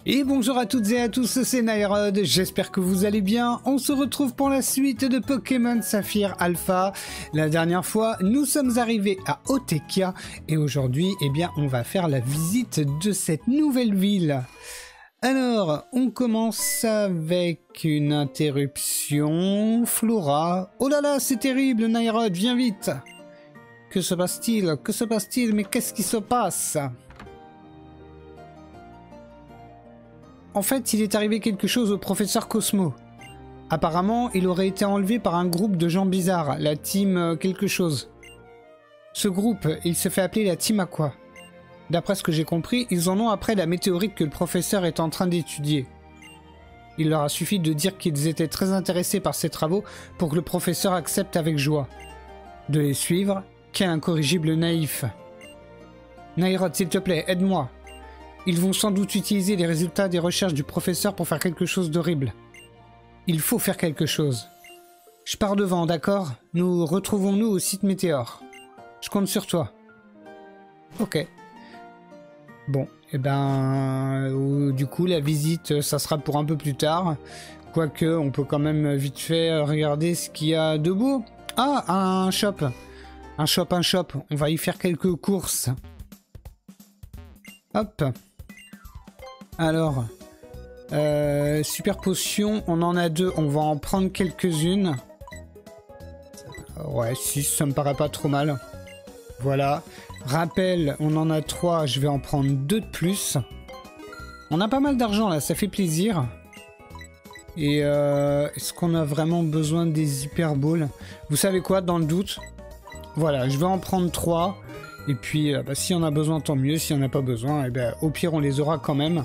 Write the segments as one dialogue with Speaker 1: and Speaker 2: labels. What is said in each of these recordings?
Speaker 1: Et bonjour à toutes et à tous, c'est Nairod, j'espère que vous allez bien. On se retrouve pour la suite de Pokémon Saphir Alpha. La dernière fois, nous sommes arrivés à Otekia et aujourd'hui, eh bien, on va faire la visite de cette nouvelle ville. Alors, on commence avec une interruption. Flora. Oh là là, c'est terrible, Nairod, viens vite. Que se passe-t-il? Que se passe-t-il? Mais qu'est-ce qui se passe? En fait, il est arrivé quelque chose au professeur Cosmo. Apparemment, il aurait été enlevé par un groupe de gens bizarres, la team quelque chose. Ce groupe, il se fait appeler la team Aqua. D'après ce que j'ai compris, ils en ont après la météorite que le professeur est en train d'étudier. Il leur a suffi de dire qu'ils étaient très intéressés par ces travaux pour que le professeur accepte avec joie. De les suivre, quel incorrigible naïf. Nairod, s'il te plaît, aide-moi. Ils vont sans doute utiliser les résultats des recherches du professeur pour faire quelque chose d'horrible. Il faut faire quelque chose. Je pars devant, d'accord? Nous retrouvons-nous au site Météore. Je compte sur toi. Ok. Bon, et ben... du coup, la visite, ça sera pour un peu plus tard. Quoique, on peut quand même vite fait regarder ce qu'il y a de beau. Ah, un shop. Un shop. On va y faire quelques courses. Hop. Alors, super potion, on en a 2, on va en prendre quelques-unes. Ouais, 6, ça me paraît pas trop mal. Voilà. Rappel, on en a 3, je vais en prendre 2 de plus. On a pas mal d'argent là, ça fait plaisir. Et est-ce qu'on a vraiment besoin des hyperballs? Vous savez quoi, dans le doute, voilà, je vais en prendre 3. Et puis, bah, si on a besoin, tant mieux. Si on n'a pas besoin, eh ben, au pire, on les aura quand même.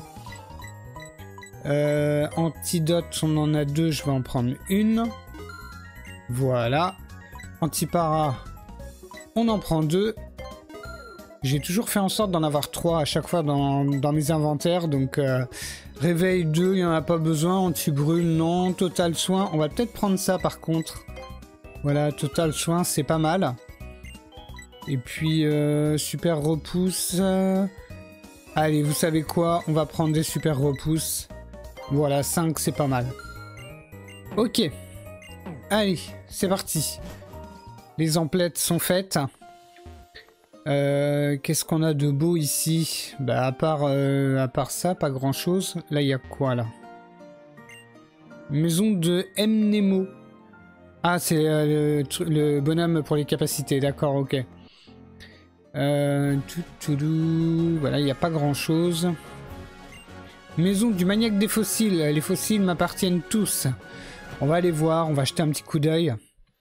Speaker 1: Antidote, on en a 2, je vais en prendre une. Voilà. Antipara, on en prend 2. J'ai toujours fait en sorte d'en avoir 3 à chaque fois dans mes inventaires. Donc, réveil 2, il n'y en a pas besoin. Anti-brûle, non. Total soin, on va peut-être prendre ça par contre. Voilà, total soin, c'est pas mal. Et puis, super repousse. Allez, vous savez quoi? On va prendre des super repousses. Voilà, 5, c'est pas mal. Ok. Allez, c'est parti. Les emplettes sont faites. Qu'est-ce qu'on a de beau ici? Bah, à part ça, pas grand-chose. Là, il y a quoi, là? Maison de Mnemo. Ah, c'est le bonhomme pour les capacités. D'accord, ok. Voilà, il n'y a pas grand chose. Maison du maniaque des fossiles. Les fossiles m'appartiennent tous. On va aller voir, on va jeter un petit coup d'œil.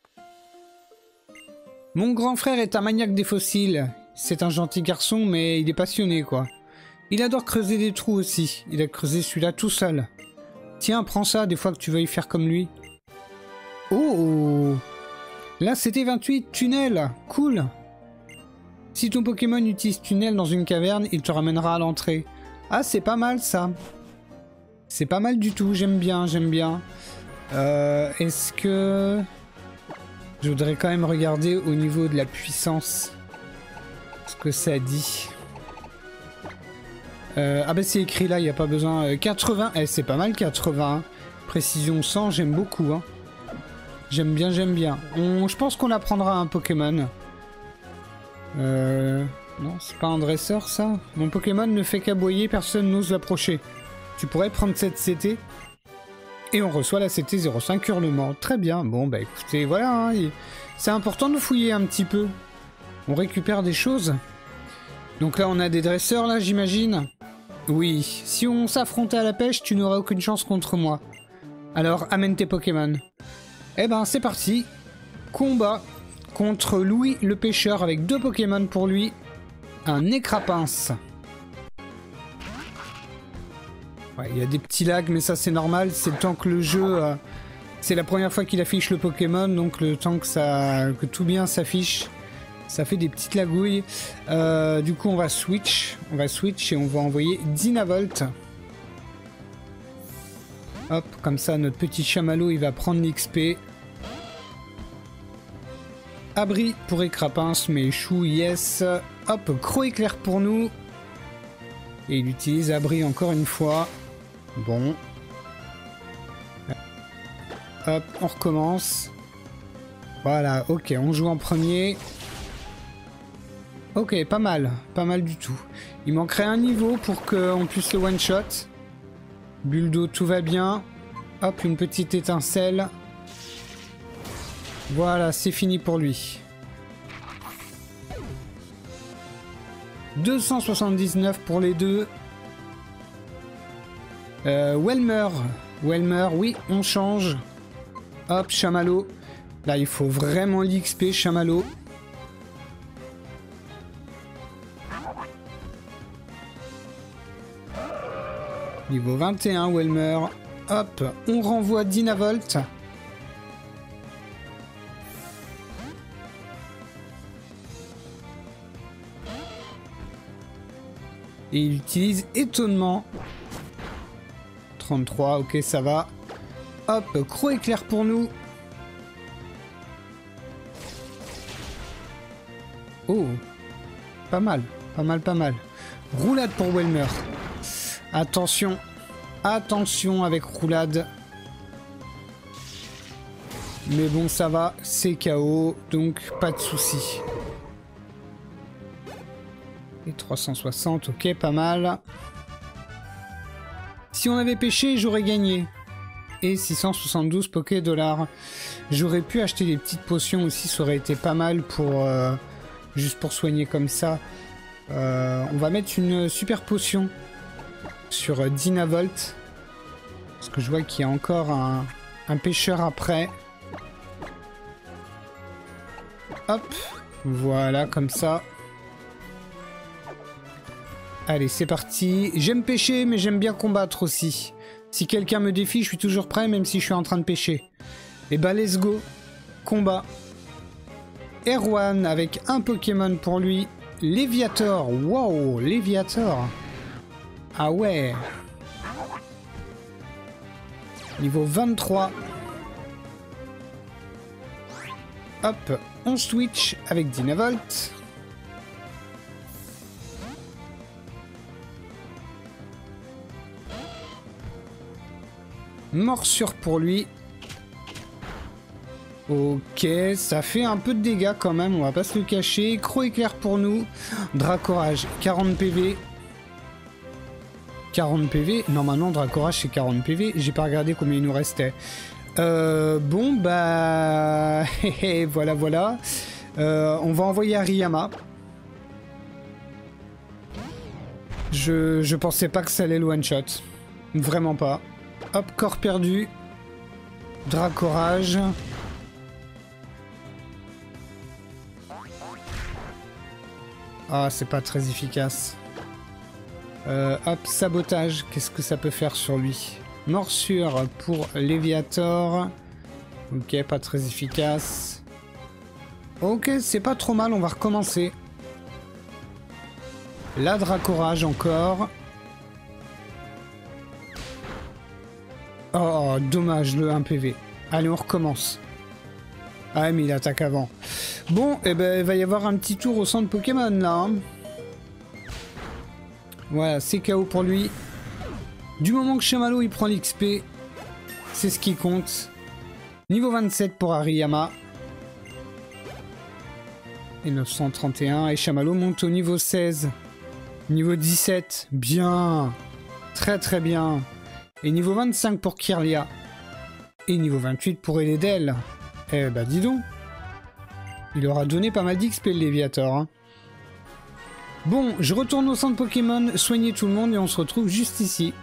Speaker 1: Mon grand frère est un maniaque des fossiles. C'est un gentil garçon, mais il est passionné, quoi. Il adore creuser des trous aussi. Il a creusé celui-là tout seul. Tiens, prends ça, des fois que tu veux y faire comme lui. Oh! Là, c'était 28 tunnels. Cool! Si ton Pokémon utilise tunnel dans une caverne, il te ramènera à l'entrée. Ah, c'est pas mal ça. C'est pas mal du tout, j'aime bien, j'aime bien. Est-ce que... Je voudrais quand même regarder au niveau de la puissance ce que ça dit. Ah bah c'est écrit là, il n'y a pas besoin. 80, c'est pas mal 80. Précision 100, j'aime beaucoup. Hein. J'aime bien, j'aime bien. Je pense qu'on apprendra un Pokémon. Non, c'est pas un dresseur ça. Mon Pokémon ne fait qu'aboyer, personne n'ose l'approcher. Tu pourrais prendre cette CT. Et on reçoit la CT 05 hurlement. Très bien, bon bah écoutez, voilà. Hein, c'est important de fouiller un petit peu. On récupère des choses. Donc là on a des dresseurs là j'imagine. Oui, si on s'affrontait à la pêche, tu n'auras aucune chance contre moi. Alors amène tes Pokémon. Eh ben c'est parti. Combat contre Louis le pêcheur avec 2 Pokémon pour lui. Un Nécrapince. Ouais, il y a des petits lags, mais ça c'est normal. C'est le temps que le jeu... c'est la première fois qu'il affiche le Pokémon, donc le temps que tout bien s'affiche. Ça fait des petites lagouilles. Du coup, on va switch. On va switch et on va envoyer Dynavolt. Hop, comme ça, notre petit chamallow, il va prendre l'XP. Abri pour Écrapince, mais chou, yes. Hop, Croc éclair pour nous. Et il utilise Abri encore une fois. Bon. Hop, on recommence. Voilà, ok, on joue en premier. Ok, pas mal du tout. Il manquerait un niveau pour qu'on puisse le one-shot. Bulle d'eau, tout va bien. Hop, une petite étincelle. Voilà, c'est fini pour lui. 279 pour les deux. Welmer, oui, on change. Hop, chamallow. Là, il faut vraiment l'XP, chamallow. Niveau 21, Welmer. Hop, on renvoie Dynavolt. Et il utilise étonnement. 33, ok, ça va. Hop, croc éclair pour nous. Oh, pas mal. Roulade pour Welmer. Attention, attention avec roulade. Mais bon, ça va, c'est KO, donc pas de soucis. Et 360, ok, pas mal. Si on avait pêché, j'aurais gagné. Et 672 Poké dollars. J'aurais pu acheter des petites potions aussi, ça aurait été pas mal pour... juste pour soigner comme ça. On va mettre une super potion sur Dynavolt. Parce que je vois qu'il y a encore un pêcheur après. Hop, voilà, comme ça. Allez, c'est parti. J'aime pêcher, mais j'aime bien combattre aussi. Si quelqu'un me défie, je suis toujours prêt, même si je suis en train de pêcher. Et bah, let's go. Combat. Erwan avec un Pokémon pour lui. Léviator. Wow, Léviator. Ah ouais. Niveau 23. Hop, on switch avec Dynavolt. Morsure pour lui. Ok, ça fait un peu de dégâts quand même, on va pas se le cacher. Croc éclair pour nous. Dracorage, 40 PV. 40 PV. Normalement, Dracorage, c'est 40 PV. J'ai pas regardé combien il nous restait. Bon, bah... voilà. On va envoyer Hariyama. Je pensais pas que ça allait le one-shot. Vraiment pas. Hop, corps perdu. Dracorage. Ah, c'est pas très efficace. Hop, sabotage. Qu'est-ce que ça peut faire sur lui? Morsure pour Léviator. Ok, pas très efficace. Ok, c'est pas trop mal, on va recommencer. La Dracorage encore. Oh, dommage, le 1 PV. Allez, on recommence. Ah, mais il attaque avant. Bon, eh ben, il va y avoir un petit tour au centre Pokémon, là. Hein. Voilà, c'est KO pour lui. Du moment que Chamallow, il prend l'XP, c'est ce qui compte. Niveau 27 pour Hariyama. Et 931. Et Chamallow monte au niveau 16. Niveau 17. Bien. Très, très bien. Et niveau 25 pour Kirlia. Et niveau 28 pour Eledel. Eh bah dis donc. Il aura donné pas mal d'XP le Léviator. Hein. Bon, je retourne au centre Pokémon, soigner tout le monde et on se retrouve juste ici.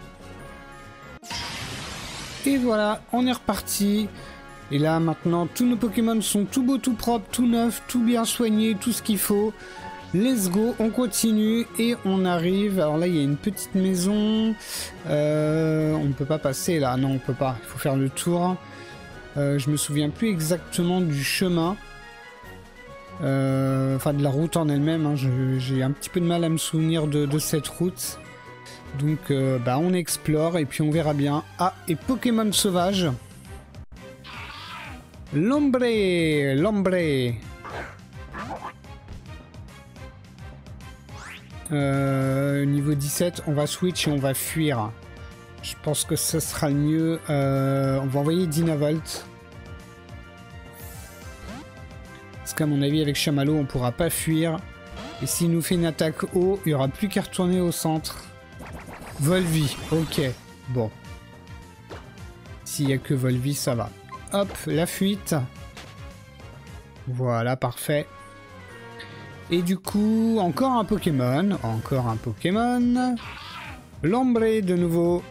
Speaker 1: Et voilà, on est reparti. Et là maintenant, tous nos Pokémon sont tout beaux, tout propres, tout neufs, tout bien soignés, tout ce qu'il faut. Let's go, on continue et on arrive. Alors là, il y a une petite maison. On ne peut pas passer là. Non, on peut pas. Il faut faire le tour. Je me souviens plus exactement du chemin. Enfin, de la route en elle-même. Hein. J'ai un petit peu de mal à me souvenir de cette route. Donc, bah, on explore et puis on verra bien. Ah, et Pokémon sauvage. L'ombre. Niveau 17, on va switch et on va fuir. Je pense que ce sera le mieux. On va envoyer Dynavolt. Parce qu'à mon avis, avec Chamallow, on pourra pas fuir. Et s'il nous fait une attaque haut, il n'y aura plus qu'à retourner au centre. Volvi, ok. Bon. S'il n'y a que Volvi, ça va. Hop, la fuite. Voilà, parfait. Et du coup, encore un Pokémon. Encore un Pokémon. Lombre de nouveau.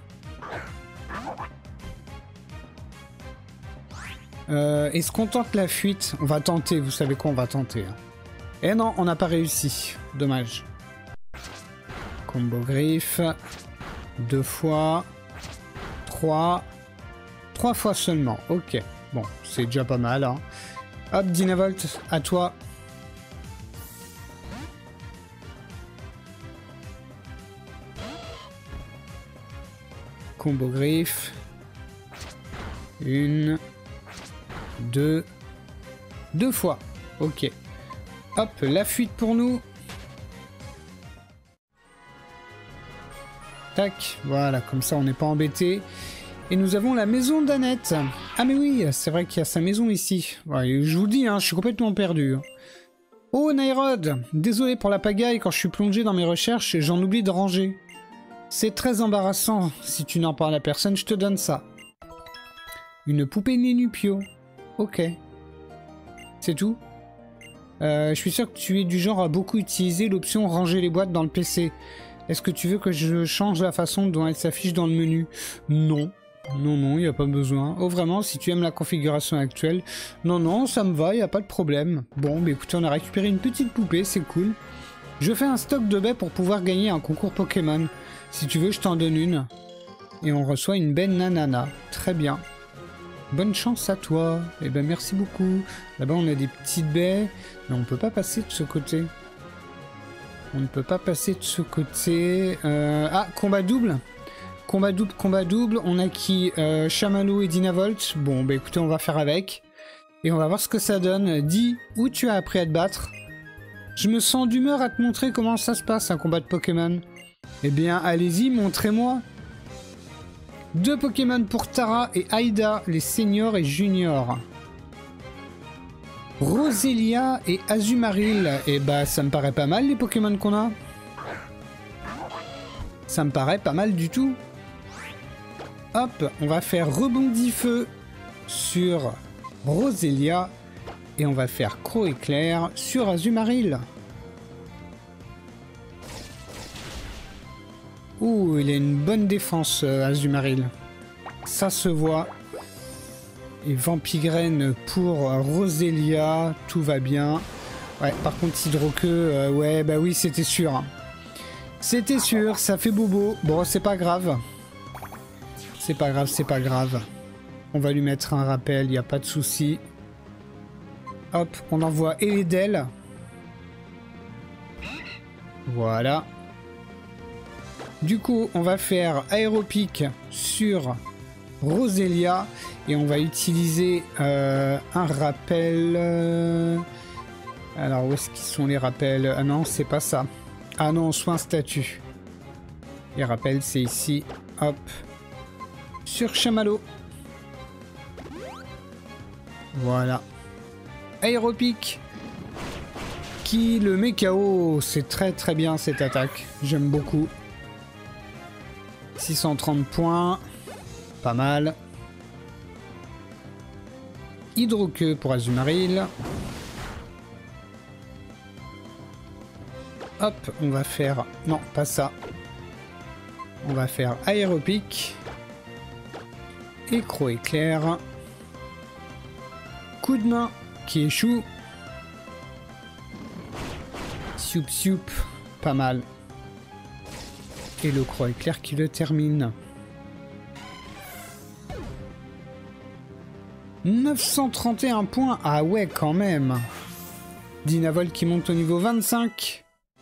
Speaker 1: Est-ce qu'on tente la fuite? On va tenter, vous savez quoi, on va tenter. Hein. Eh non, on n'a pas réussi. Dommage. Combo griffe. 2 fois. 3. 3 fois seulement. Ok. Bon, c'est déjà pas mal. Hein. Hop, Dynavolt, à toi. Combo griffe. 1. 2. 2 fois. Ok. Hop, la fuite pour nous. Tac, voilà, comme ça on n'est pas embêté. Et nous avons la maison d'Annette. Ah mais oui, c'est vrai qu'il y a sa maison ici. Ouais, je vous le dis, hein, je suis complètement perdu. Oh Nairod, désolé pour la pagaille, quand je suis plongé dans mes recherches, j'en oublie de ranger. C'est très embarrassant, si tu n'en parles à personne, je te donne ça. Une poupée Nénupio. Ok. C'est tout? Je suis sûr que tu es du genre à beaucoup utiliser l'option ranger les boîtes dans le PC. Est-ce que tu veux que je change la façon dont elle s'affiche dans le menu? Non. Non, non, il n'y a pas besoin. Oh, vraiment, si tu aimes la configuration actuelle? Non, non, ça me va, il n'y a pas de problème. Bon, bah écoutez, on a récupéré une petite poupée, c'est cool. Je fais un stock de baies pour pouvoir gagner un concours Pokémon. Si tu veux, je t'en donne une. Et on reçoit une baie Nanana. Très bien. Bonne chance à toi. Eh ben merci beaucoup. Là-bas, on a des petites baies. Mais on peut pas passer de ce côté. On ne peut pas passer de ce côté. Ah, combat double. Combat double, combat double. On a qui Chamallow et Dynavolt. Bon, bah écoutez, on va faire avec. Et on va voir ce que ça donne. Dis, où tu as appris à te battre? Je me sens d'humeur à te montrer comment ça se passe, un combat de Pokémon. Eh bien, allez-y, montrez-moi. 2 Pokémon pour Tara et Aida, les seniors et juniors. Roselia et Azumarill. Et bah, ça me paraît pas mal, les Pokémon qu'on a. Ça me paraît pas mal du tout. Hop, on va faire rebondi feu sur Roselia. Et on va faire Croc éclair sur Azumarill. Ouh, il a une bonne défense, Azumarill. Ça se voit. Et Vampigraine pour Roselia, tout va bien. Ouais, par contre, Hydroqueux, ouais, bah oui, c'était sûr. C'était sûr, ça fait bobo. Bon, c'est pas grave. C'est pas grave, c'est pas grave. On va lui mettre un rappel, il n'y a pas de souci. Hop, on envoie Eledel. Voilà. Du coup, on va faire Aéropic sur Roselia. Et on va utiliser un rappel. Alors, où est-ce qu'ils sont les rappels? Ah non, c'est pas ça. Ah non, soin statut. Les rappels, c'est ici. Hop. Sur Chamallow. Voilà. Aéropic. Qui le met KO. C'est très très bien cette attaque. J'aime beaucoup. 630 points. Pas mal. Hydroqueux pour Azumarill. Hop, on va faire... Non, pas ça. On va faire Aéropic. Et Croc éclair. Coup de main qui échoue. Sioup sioup. Pas mal. Et le Croc éclair qui le termine. 931 points. Ah ouais, quand même. Dynavolt qui monte au niveau 25.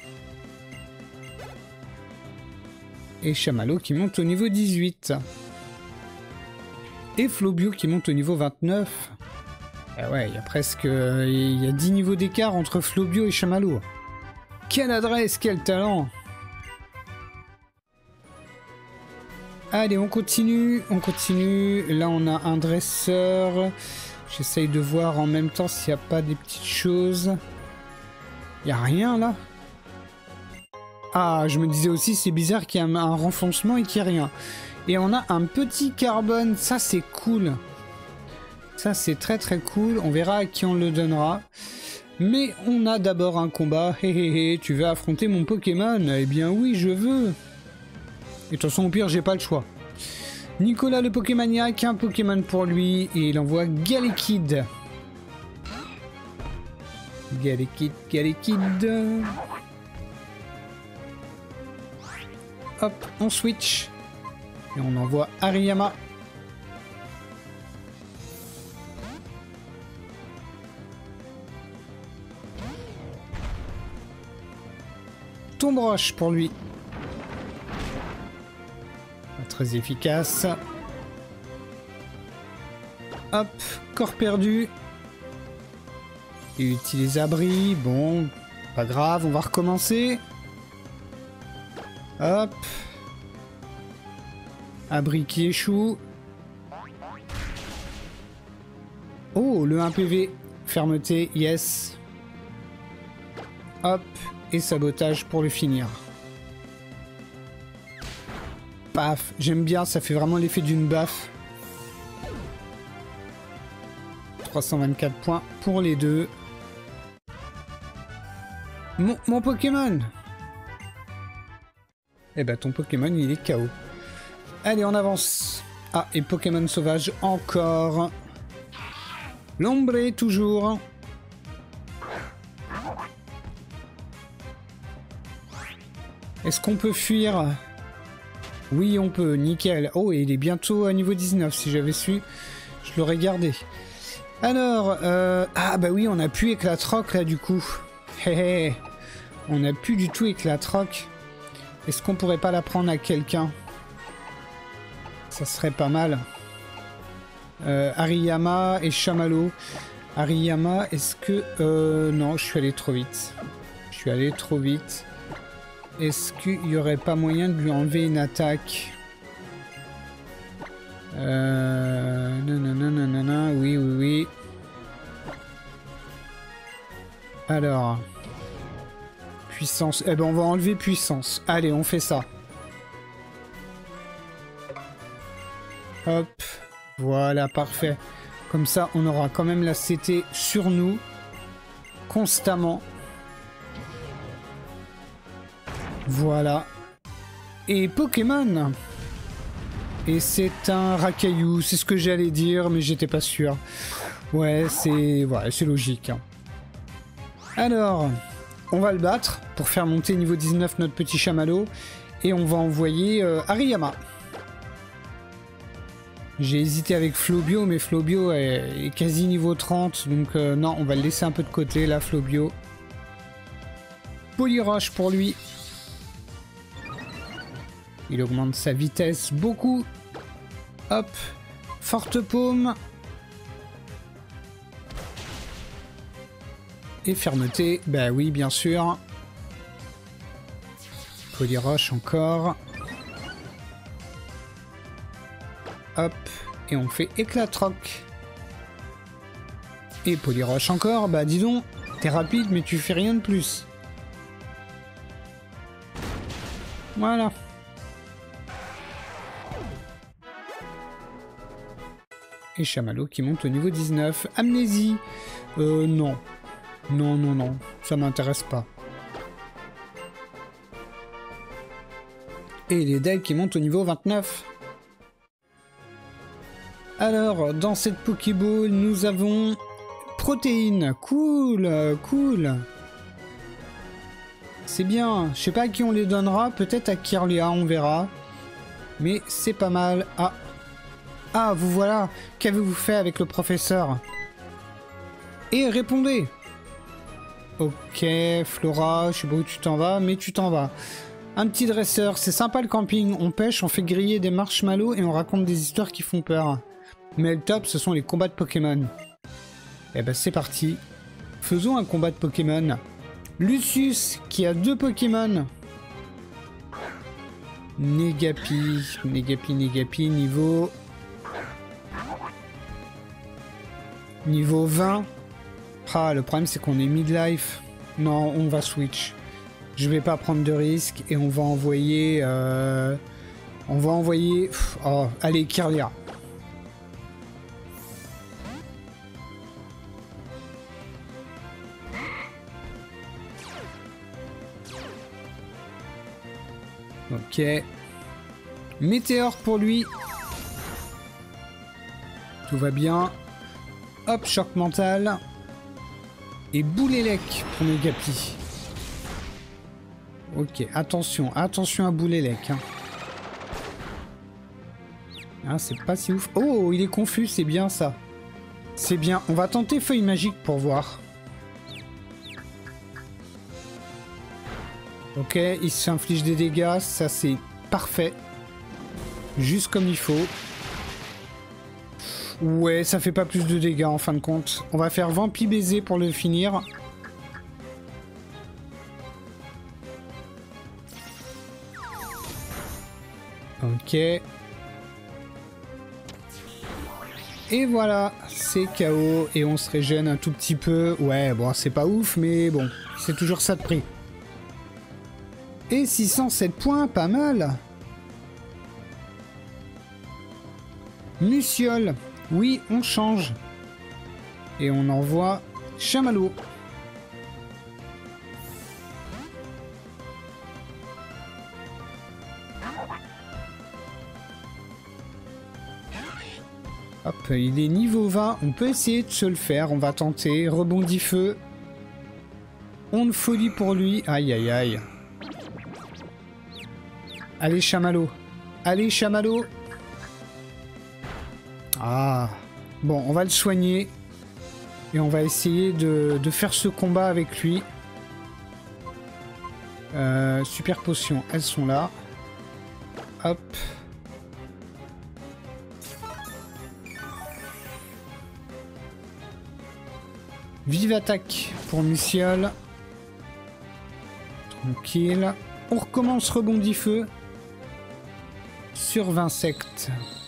Speaker 1: Et Chamallow qui monte au niveau 18. Et Flobio qui monte au niveau 29. Ah ouais, il y a presque... Il y a 10 niveaux d'écart entre Flobio et Chamallow. Quelle adresse, quel talent! Allez, on continue, on continue. Là, on a un dresseur. J'essaye de voir en même temps s'il n'y a pas des petites choses. Il n'y a rien, là? Ah, je me disais aussi, c'est bizarre qu'il y ait un renfoncement et qu'il n'y ait rien. Et on a un petit carbone. Ça, c'est cool. Ça, c'est très très cool. On verra à qui on le donnera. Mais on a d'abord un combat. Hé hé hé, tu veux affronter mon Pokémon? Eh bien oui, je veux. Et de toute façon, au pire, j'ai pas le choix. Nicolas le Pokémaniac, un Pokémon pour lui. Et il envoie Galekid. Galekid. Hop, on switch. Et on envoie Hariyama. Tombe roche pour lui. Pas très efficace. Hop, corps perdu. Il utilise abri. Bon, pas grave, on va recommencer. Hop. Abri qui échoue. Oh, le 1 PV. Fermeté, yes. Hop. Et sabotage pour le finir. Paf. J'aime bien, ça fait vraiment l'effet d'une baffe. 324 points pour les deux. Mon Pokémon. Eh ben ton Pokémon il est KO. Allez on avance. Ah et Pokémon sauvage encore. L'ombre toujours. Est-ce qu'on peut fuir? Oui on peut, nickel. Oh et il est bientôt à niveau 19. Si j'avais su, je l'aurais gardé. Alors, ah bah oui on a pu éclatroc là du coup. Hé hé. On a plus du tout éclatroc. Est-ce qu'on pourrait pas la prendre à quelqu'un? Ça serait pas mal. Hariyama et Chamallow. Hariyama, est-ce que... non, je suis allé trop vite. Je suis allé trop vite. Est-ce qu'il y aurait pas moyen de lui enlever une attaque? Non, oui, oui, oui. Alors... Puissance. Eh ben on va enlever puissance. Allez, on fait ça. Hop. Voilà, parfait. Comme ça, on aura quand même la CT sur nous. Constamment. Voilà. Et Pokémon. Et c'est un Racaillou. C'est ce que j'allais dire, mais j'étais pas sûr. Ouais, c'est logique. Hein. Alors... On va le battre pour faire monter niveau 19 notre petit chamallow. Et on va envoyer Hariyama. J'ai hésité avec Flobio, mais Flobio est quasi niveau 30. Donc non, on va le laisser un peu de côté là, Flobio. Poliroche pour lui. Il augmente sa vitesse beaucoup. Hop. Forte paume. Et fermeté, bah oui, bien sûr. Poliroche encore. Hop, et on fait éclatroc. Et Poliroche encore, bah dis donc, t'es rapide mais tu fais rien de plus. Voilà. Et Chamallow qui monte au niveau 19. Amnésie. Non. Non, ça m'intéresse pas. Et les decks qui montent au niveau 29. Alors, dans cette Pokéball, nous avons Protéine. Cool, cool. C'est bien. Je sais pas à qui on les donnera. Peut-être à Kirlia, on verra. Mais c'est pas mal. Ah. Ah, vous voilà. Qu'avez-vous fait avec le professeur? Et répondez. Ok, Flora, je sais pas où tu t'en vas, mais tu t'en vas. Un petit dresseur, c'est sympa le camping. On pêche, on fait griller des marshmallows et on raconte des histoires qui font peur. Mais le top, ce sont les combats de Pokémon. Eh ben c'est parti. Faisons un combat de Pokémon. Lucius, qui a 2 Pokémon. Negapi, niveau... Niveau 20. Ah, le problème c'est qu'on est midlife. Non, on va switch. Je vais pas prendre de risque et on va envoyer... Oh, allez, Kirlia. Ok. Météore pour lui. Tout va bien. Hop, choc mental. Et Boulélec pour Negapi. Ok, attention à Boulélec. Hein. Ah, c'est pas si ouf. Oh, il est confus, c'est bien ça. C'est bien. On va tenter Feuille Magique pour voir. Ok, il s'inflige des dégâts, ça c'est parfait. Juste comme il faut. Ouais, ça fait pas plus de dégâts en fin de compte. On va faire Vampi Baiser pour le finir. Ok. Et voilà, c'est KO et on se régène un tout petit peu. Ouais, bon, c'est pas ouf, mais bon, c'est toujours ça de prix. Et 607 points, pas mal. Muciole, oui, on change. Et on envoie Chamallow. Hop, il est niveau 20, on peut essayer de se le faire, on va tenter. Rebondit feu. On de folie pour lui, aïe aïe aïe. Allez Chamallow. Allez Chamallow. Ah. Bon, on va le soigner. Et on va essayer de faire ce combat avec lui. Super potions, elles sont là. Hop. Vive attaque pour Muciole. Tranquille. On recommence rebondit feu. Sur 20 sectes.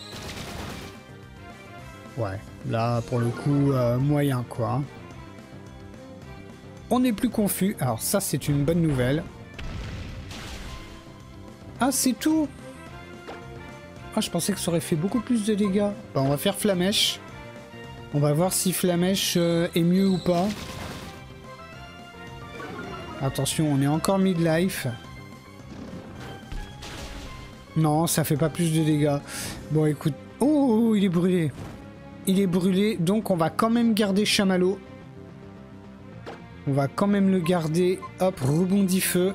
Speaker 1: Ouais, là pour le coup, moyen quoi. On n'est plus confus. Alors ça c'est une bonne nouvelle. Ah c'est tout. Ah je pensais que ça aurait fait beaucoup plus de dégâts. Bah, on va faire Flamèche. On va voir si Flamèche est mieux ou pas. Attention, on est encore midlife. Non, ça fait pas plus de dégâts. Bon, écoute... Oh, il est brûlé. Il est brûlé, donc on va quand même garder Chamallow. On va quand même le garder. Hop, rebondit feu.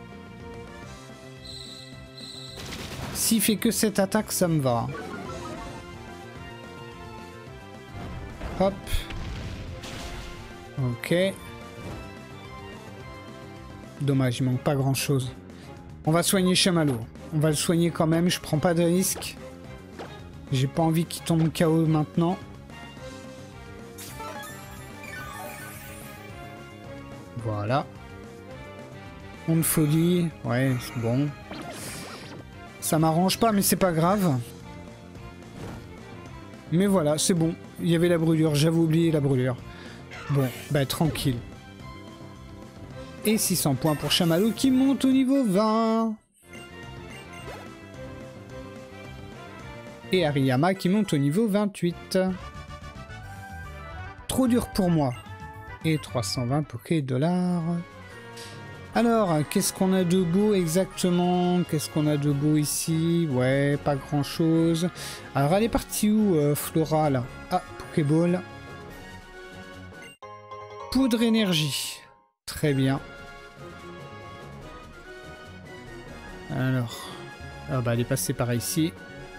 Speaker 1: S'il fait que cette attaque, ça me va. Hop. Ok. Dommage, il manque pas grand chose. On va soigner Chamallow. On va le soigner quand même, je prends pas de risque. J'ai pas envie qu'il tombe KO maintenant. Voilà. On de folie. Ouais, c'est bon. Ça m'arrange pas, mais c'est pas grave. Mais voilà, c'est bon. Il y avait la brûlure, j'avais oublié la brûlure. Bon, bah tranquille. Et 600 points pour Chamallow qui monte au niveau 20. Et Hariyama qui monte au niveau 28. Trop dur pour moi. Et 320 $. Alors, qu'est-ce qu'on a de beau exactement? Qu'est-ce qu'on a de beau ici? Ouais, pas grand-chose. Alors, elle est partie où, Flora, là? Ah, Pokéball. Poudre énergie. Très bien. Alors... Ah bah, elle est passée par ici.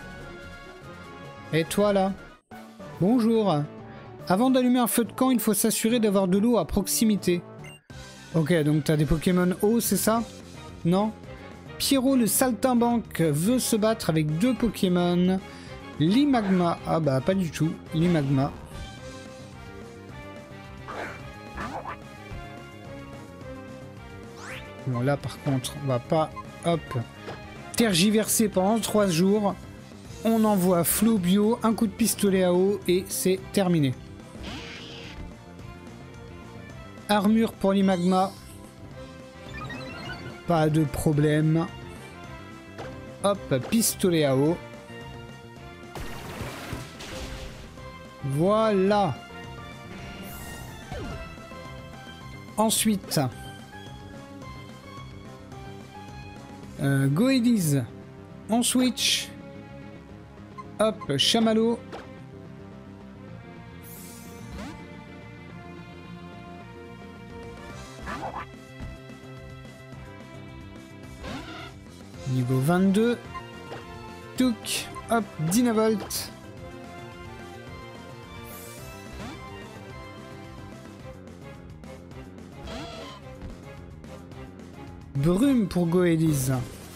Speaker 1: Et toi, là? Bonjour. Avant d'allumer un feu de camp, il faut s'assurer d'avoir de l'eau à proximité. Ok, donc t'as des Pokémon eau, c'est ça? Non? Pierrot le saltimbanque veut se battre avec 2 Pokémon. Limagma. Ah bah pas du tout. Limagma. Bon là par contre, on va pas... Hop. tergiversé pendant 3 jours. On envoie Flobio, un coup de pistolet à eau et c'est terminé. Armure pour l'Imagma. Pas de problème. Hop, pistolet à eau. Voilà. Ensuite, Goéliz, on switch. Hop, Chamallow. Niveau 22. Touk, hop, Dynavolt. Brume pour Goéliz.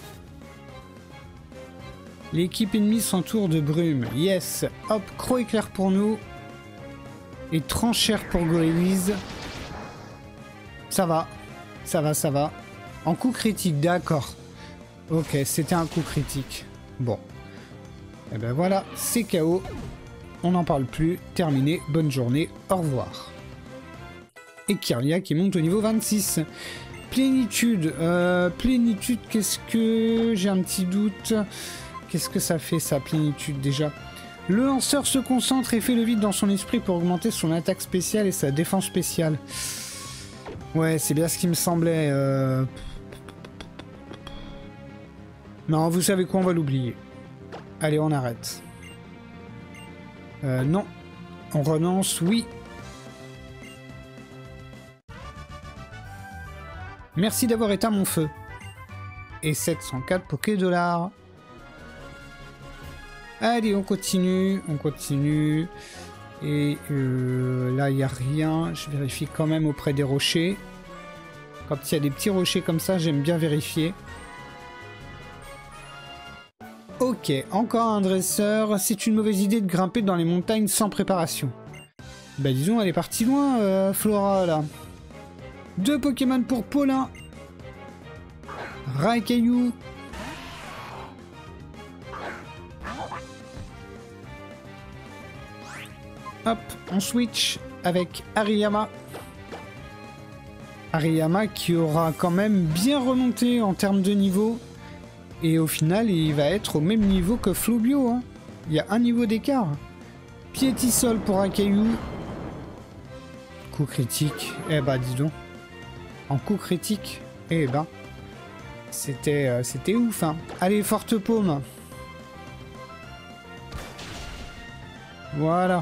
Speaker 1: L'équipe ennemie s'entoure de brume. Yes. Hop, Croc éclair pour nous. Et tranchère pour Goéliz. Ça va. Ça va, ça va. En coup critique, d'accord. Ok, c'était un coup critique. Bon. Et ben voilà, c'est KO. On n'en parle plus. Terminé. Bonne journée. Au revoir. Et Kirlia qui monte au niveau 26. Plénitude. Plénitude, qu'est-ce que... J'ai un petit doute. Qu'est-ce que ça fait, ça, plénitude, déjà? Le lanceur se concentre et fait le vide dans son esprit pour augmenter son attaque spéciale et sa défense spéciale. Ouais, c'est bien ce qui me semblait. Non, vous savez quoi, on va l'oublier. Allez, on arrête. Non. On renonce, oui. Merci d'avoir éteint mon feu. Et 704 Poké-Dollars. Allez, on continue, on continue. Et là, il n'y a rien. Je vérifie quand même auprès des rochers. Quand il y a des petits rochers comme ça, j'aime bien vérifier. Ok, encore un dresseur. C'est une mauvaise idée de grimper dans les montagnes sans préparation. Bah disons, elle est partie loin, Flora, là. 2 Pokémon pour Paulin. Raikaiou. Hop, on switch avec Hariyama. Hariyama qui aura quand même bien remonté en termes de niveau. Et au final, il va être au même niveau que Flobio. Hein. Il y a un niveau d'écart. Piétisol pour Raikaiou. Coup critique. Eh bah, dis donc. En coup critique, eh ben, c'était ouf, hein. Allez, forte paume. Voilà.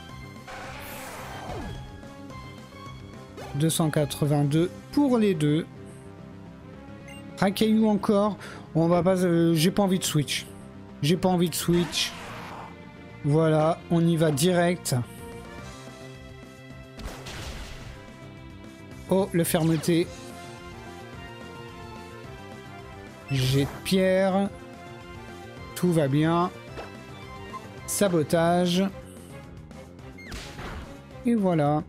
Speaker 1: 282 pour les deux. Raikaiou encore. On va pas... j'ai pas envie de switch. J'ai pas envie de switch. Voilà, on y va direct. Oh, le fermeté. Jet de pierre. Tout va bien. Sabotage. Et voilà.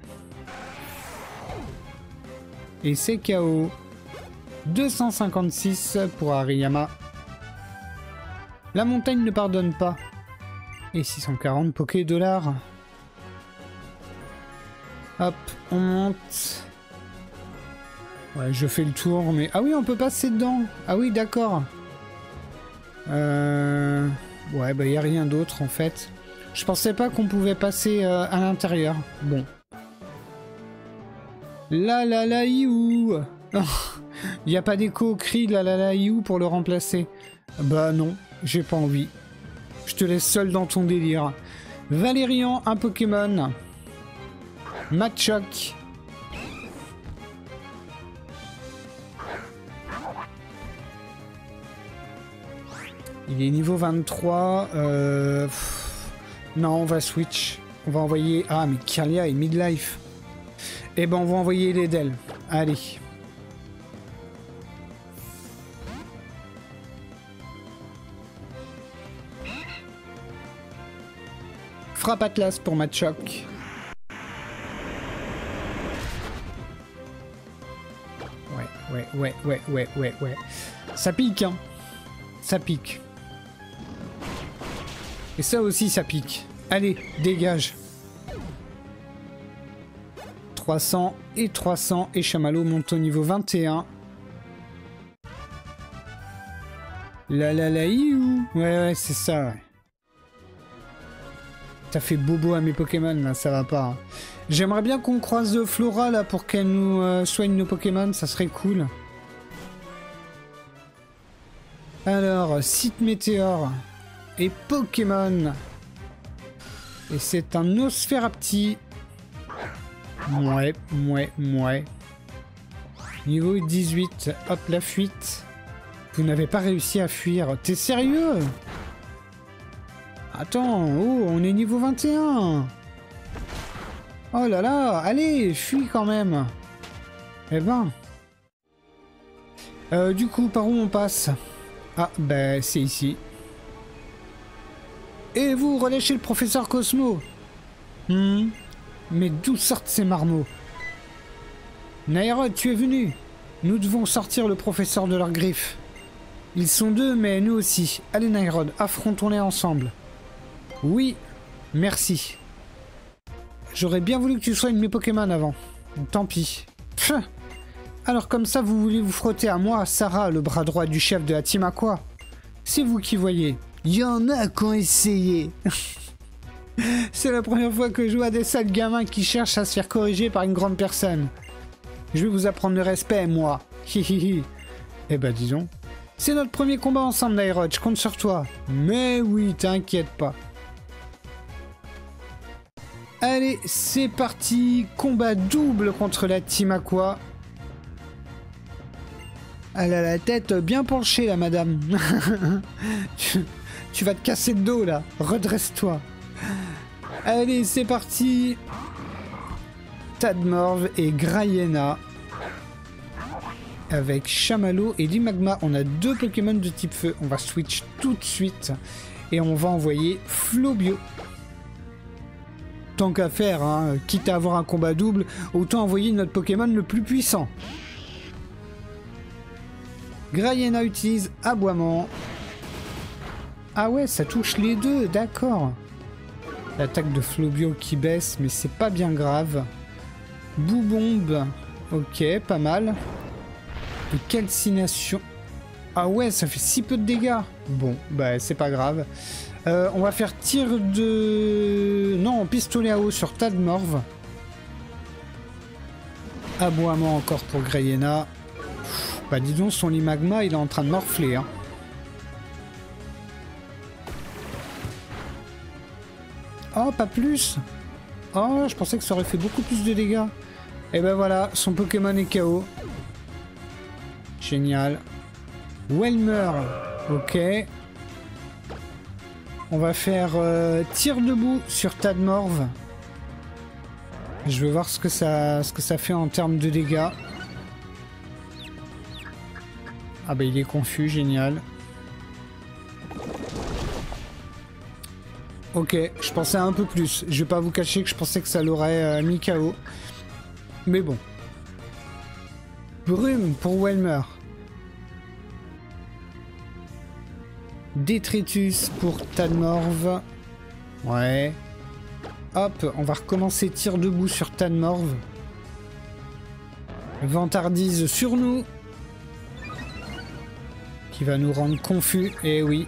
Speaker 1: Et c'est KO. 256 pour Hariyama. La montagne ne pardonne pas. Et 640 Poké-Dollars. Hop, on monte. Ouais, je fais le tour, mais... Ah oui, on peut passer dedans. Ah oui, d'accord. Ouais, bah, il n'y a rien d'autre, en fait. Je pensais pas qu'on pouvait passer à l'intérieur. Bon. La la la iou. Il n'y a pas d'écho au cri de la la la iou pour le remplacer. Bah non, j'ai pas envie. Je te laisse seul dans ton délire. Valérian, un Pokémon. Machoc. Il est niveau 23. Non, on va switch. On va envoyer... Ah, mais Kirlia est midlife. Eh ben, on va envoyer les Del. Allez. Frappe Atlas pour Machoc. Ouais. Ça pique, hein. Ça pique. Et ça aussi, ça pique. Allez, dégage. 300 et 300. Et Chamallow monte au niveau 21. La iou. Ouais, c'est ça, ouais. T'as fait bobo à mes Pokémon, là, ça va pas. Hein. J'aimerais bien qu'on croise Flora, là, pour qu'elle nous soigne nos Pokémon, ça serait cool. Alors, site météore et Pokémon. Et c'est un Nosferapti. Ouais. Niveau 18, hop, la fuite. Vous n'avez pas réussi à fuir. T'es sérieux? Attends, oh, on est niveau 21. Oh là là, allez, fuis quand même. Eh ben. Du coup, par où on passe? Ah, ben, c'est ici. Et vous, relâchez le professeur Cosmo. Mais d'où sortent ces marmots? Nairod, tu es venu. Nous devons sortir le professeur de leurs griffes. Ils sont deux, mais nous aussi. Allez, Nairod, affrontons-les ensemble. Oui, merci. J'aurais bien voulu que tu soignes mes Pokémon avant. Tant pis. Pfff. Alors comme ça, vous voulez vous frotter à moi, Sarah, le bras droit du chef de la Team Aqua? C'est vous qui voyez. Il y en a qui ont essayé. C'est la première fois que je vois des sales gamins qui cherchent à se faire corriger par une grande personne. Je vais vous apprendre le respect, moi. Hihihi. Eh ben, disons. C'est notre premier combat ensemble, Nairod, je compte sur toi. Mais oui, t'inquiète pas. Allez, c'est parti. Combat double contre la Team Aqua. Elle a la tête bien penchée, là, madame. tu vas te casser le dos, là. Redresse-toi. Allez, c'est parti. Tadmorve et Graiena. Avec Chamallow et Limagma. On a deux Pokémon de type feu. On va switch tout de suite. Et on va envoyer Flobio. Tant qu'à faire, hein, quitte à avoir un combat double, autant envoyer notre Pokémon le plus puissant. Graiena utilise aboiement. Ah ouais, ça touche les deux, d'accord. L'attaque de Flobio qui baisse, mais c'est pas bien grave. Boubombe, ok, pas mal. Et calcination. Ah ouais, ça fait si peu de dégâts. Bon, bah c'est pas grave. On va faire tir de... Non, pistolet à eau sur Tadmorve. Aboiement encore pour Graiena. Bah dis donc, son Limagma, il est en train de morfler. Hein. Oh, pas plus. Oh, je pensais que ça aurait fait beaucoup plus de dégâts. Et ben voilà, son Pokémon est KO. Génial. Welmer, ok. On va faire tir debout sur Tadmorve. Je vais voir ce que ça fait en termes de dégâts. Ah bah il est confus, génial. Ok, je pensais un peu plus. Je vais pas vous cacher que je pensais que ça l'aurait mis KO. Mais bon. Brume pour Welmer. Détritus pour Tadmorve. Ouais. Hop, on va recommencer tir debout sur Tadmorve. Vantardise sur nous. Qui va nous rendre confus. Eh oui.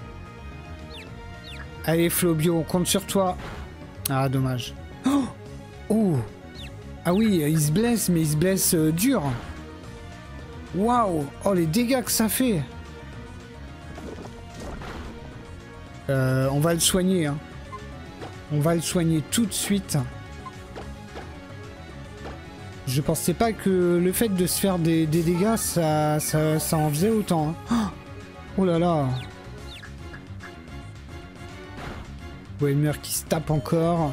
Speaker 1: Allez Flobio, on compte sur toi. Ah, dommage. Oh, oh. Ah oui, il se blesse, mais il se blesse dur. Waouh. Oh, les dégâts que ça fait. On va le soigner. Hein. On va le soigner tout de suite. Je pensais pas que le fait de se faire des dégâts, ça en faisait autant. Hein. Oh là là. Welmer qui se tape encore.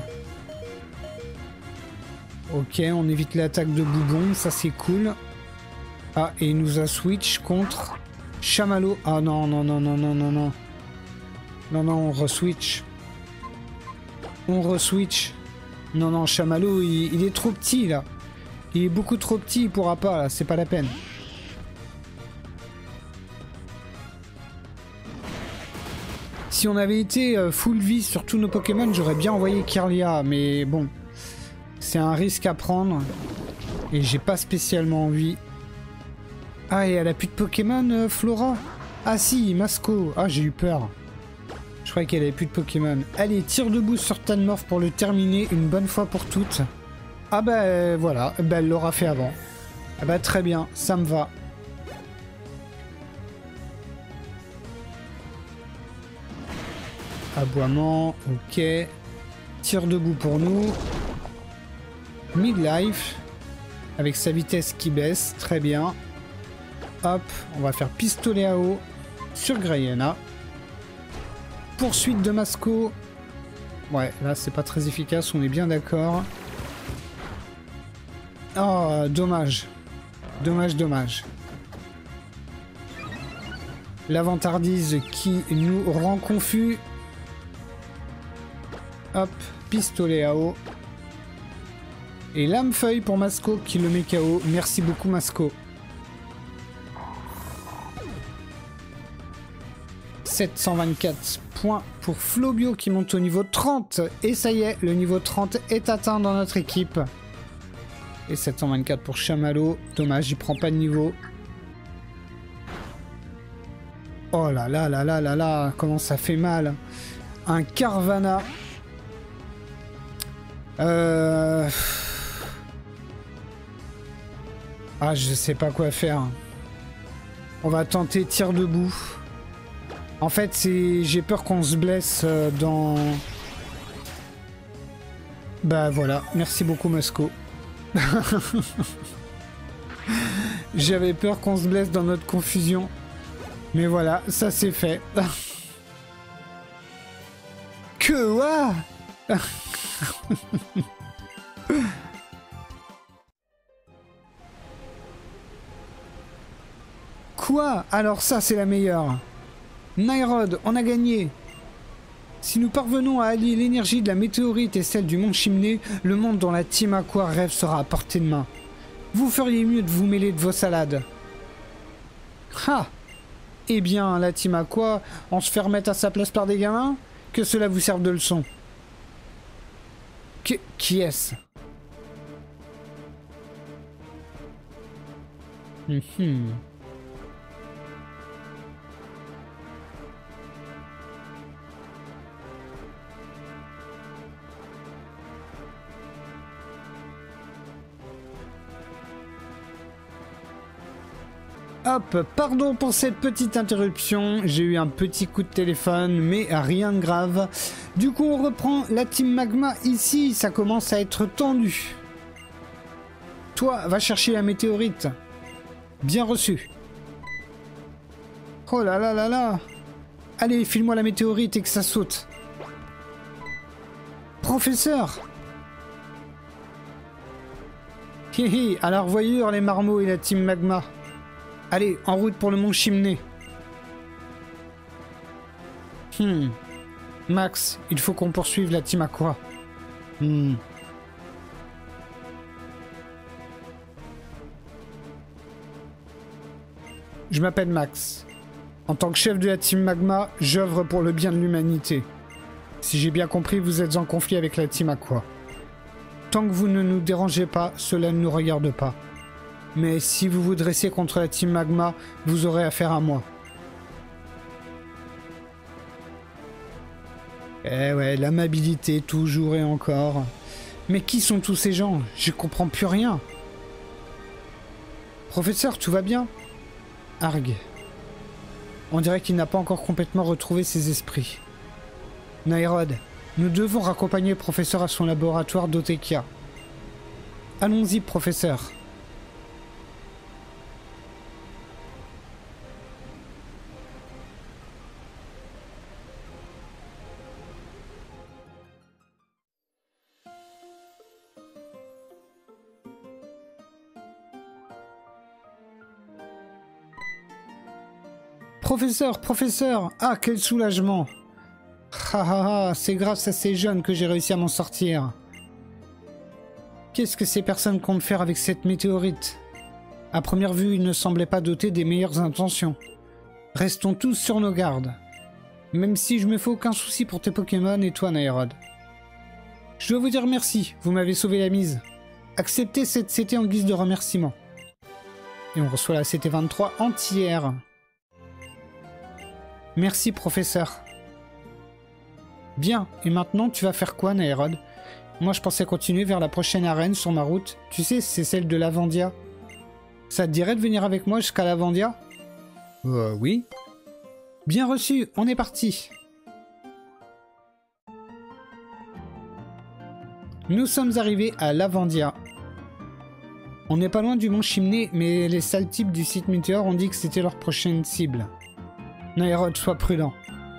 Speaker 1: Ok, on évite l'attaque de Boubon, ça c'est cool. Ah, et il nous a switch contre Chamallow. Ah non, non, non, non, non, non, non. Non, non, on reswitch. On reswitch. Non, non, Chamallow, il est trop petit, là. Il est beaucoup trop petit, il pourra pas, là. C'est pas la peine. Si on avait été full vie sur tous nos Pokémon, j'aurais bien envoyé Kirlia, mais bon, c'est un risque à prendre et j'ai pas spécialement envie. Ah, et elle a plus de Pokémon, Flora? Ah si, Masco. Ah, j'ai eu peur. Je croyais qu'elle avait plus de Pokémon. Allez, tire debout sur Tanmorph pour le terminer une bonne fois pour toutes. Ah bah voilà, bah, elle l'aura fait avant. Ah bah très bien, ça me va. Aboiement, ok. Tire debout pour nous. Midlife. Avec sa vitesse qui baisse, très bien. Hop, on va faire pistolet à eau sur Grayena. Poursuite de Masco. Ouais, là c'est pas très efficace, on est bien d'accord. Oh, dommage. Dommage, dommage. La vantardise qui nous rend confus. Hop, pistolet à eau. Et lame-feuille pour Masco qui le met KO. Merci beaucoup Masco. 724 points pour Flobio qui monte au niveau 30. Et ça y est, le niveau 30 est atteint dans notre équipe. Et 724 pour Chamallow. Dommage, il prend pas de niveau. Oh là là là là là là, comment ça fait mal. Un Carvana. Ah, je sais pas quoi faire. On va tenter tir debout. En fait, j'ai peur qu'on se blesse dans... Bah voilà, merci beaucoup Masco. J'avais peur qu'on se blesse dans notre confusion. Mais voilà, ça c'est fait. Que quoi? Quoi? Alors ça c'est la meilleure. Nairod, on a gagné. Si nous parvenons à allier l'énergie de la météorite et celle du mont Chimney, le monde dont la Team Aqua rêve sera à portée de main. Vous feriez mieux de vous mêler de vos salades. Ha! Eh bien, la Team Aqua, on se fait remettre à sa place par des gamins? Que cela vous serve de leçon. Qui est-ce? Hop, pardon pour cette petite interruption, j'ai eu un petit coup de téléphone, mais rien de grave. Du coup, on reprend la Team Magma ici, ça commence à être tendu. Toi, va chercher la météorite. Bien reçu. Oh là là là là. Allez, file-moi la météorite et que ça saute. Professeur. Hihi, à la revoyure les marmots et la Team Magma. Allez, en route pour le mont Chimney. Max, il faut qu'on poursuive la Team Aqua. Je m'appelle Max. En tant que chef de la Team Magma, j'œuvre pour le bien de l'humanité. Si j'ai bien compris, vous êtes en conflit avec la Team Aqua. Tant que vous ne nous dérangez pas, cela ne nous regarde pas. Mais si vous vous dressez contre la Team Magma, vous aurez affaire à moi. Eh ouais, l'amabilité, toujours et encore. Mais qui sont tous ces gens? Je comprends plus rien. Professeur, tout va bien? Arg. On dirait qu'il n'a pas encore complètement retrouvé ses esprits. Nairod, nous devons raccompagner le professeur à son laboratoire d'Otekia. Allons-y, professeur. Professeur, professeur! Ah, quel soulagement! Ah ah ah, c'est grâce à ces jeunes que j'ai réussi à m'en sortir. Qu'est-ce que ces personnes comptent faire avec cette météorite? À première vue, ils ne semblaient pas dotés des meilleures intentions. Restons tous sur nos gardes. Même si je me fais aucun souci pour tes Pokémon et toi, Nairod. Je dois vous dire merci, vous m'avez sauvé la mise. Acceptez cette CT en guise de remerciement. Et on reçoit la CT23 entière. Merci, professeur. Bien, et maintenant, tu vas faire quoi, Nairod? Moi, je pensais continuer vers la prochaine arène sur ma route. Tu sais, c'est celle de Lavandia. Ça te dirait de venir avec moi jusqu'à Lavandia? Oui. Bien reçu, on est parti. Nous sommes arrivés à Lavandia. On n'est pas loin du mont Chimney, mais les sales types du site Météor ont dit que c'était leur prochaine cible. Nairod, sois prudent.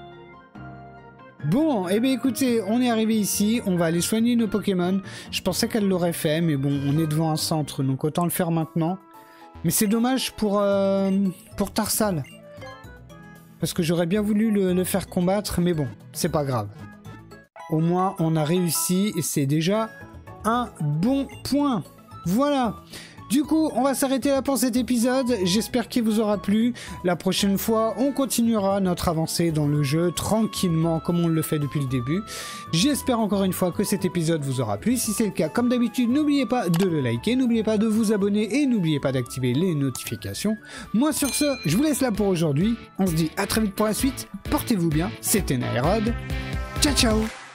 Speaker 1: Bon, eh bien écoutez, on est arrivé ici, on va aller soigner nos Pokémon. Je pensais qu'elle l'aurait fait, mais bon, on est devant un centre, donc autant le faire maintenant. Mais c'est dommage pour Tarsal. Parce que j'aurais bien voulu le faire combattre, mais bon, c'est pas grave. Au moins, on a réussi, et c'est déjà un bon point. Voilà. Du coup, on va s'arrêter là pour cet épisode. J'espère qu'il vous aura plu. La prochaine fois, on continuera notre avancée dans le jeu tranquillement, comme on le fait depuis le début. J'espère encore une fois que cet épisode vous aura plu. Si c'est le cas, comme d'habitude, n'oubliez pas de le liker, n'oubliez pas de vous abonner et n'oubliez pas d'activer les notifications. Moi, sur ce, je vous laisse là pour aujourd'hui. On se dit à très vite pour la suite. Portez-vous bien. C'était Nairod. Ciao, ciao.